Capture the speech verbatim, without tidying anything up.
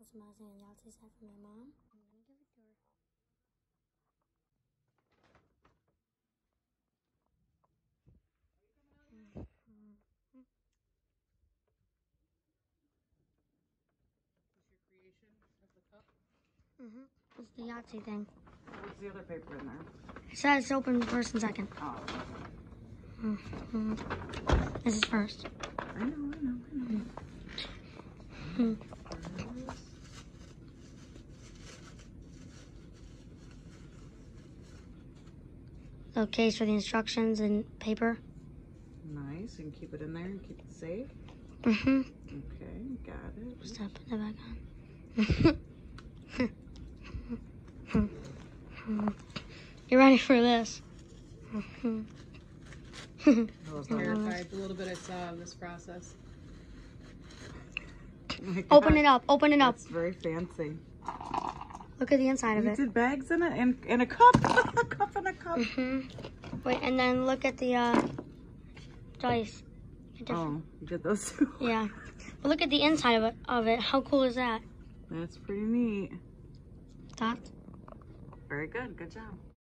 customizing a Yahtzee set for my mom. I'm gonna give it to her. Is your creation of the cup? Mm-hmm. It's the Yahtzee thing. What's the other paper in there? It says open first and second. Oh. Mm-hmm. This is first. I know, I know, I know. Mm-hmm. The case for the instructions and paper. Nice, and keep it in there and keep it safe. Mm-hmm. Okay, got it. Stop putting it back on. You ready for this? I was terrified the little bit I saw of this process. Oh Open it up. Open it up. It's very fancy. Look at the inside of You it. did bags in it and, and a cup. A cup and a cup. Mm-hmm. Wait, and then look at the uh, dice. Oh, you did those too? Yeah. But look at the inside of it. Of it. How cool is that? That's pretty neat. Thoughts? Very good. Good job.